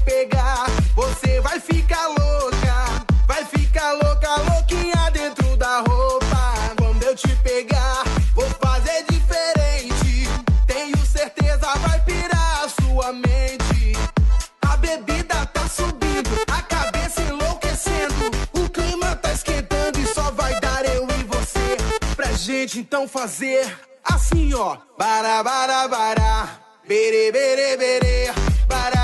pegar, você vai ficar louca. Vai ficar louca, louquinha dentro da roupa. Quando eu te pegar, vou fazer diferente. Tenho certeza, vai pirar a sua mente. A bebida tá subindo, a cabeça enlouquecendo. O clima tá esquentando e só vai dar eu e você. Pra gente então fazer assim, ó. Bara, bara, bara. Bere, bere, bere. Bara,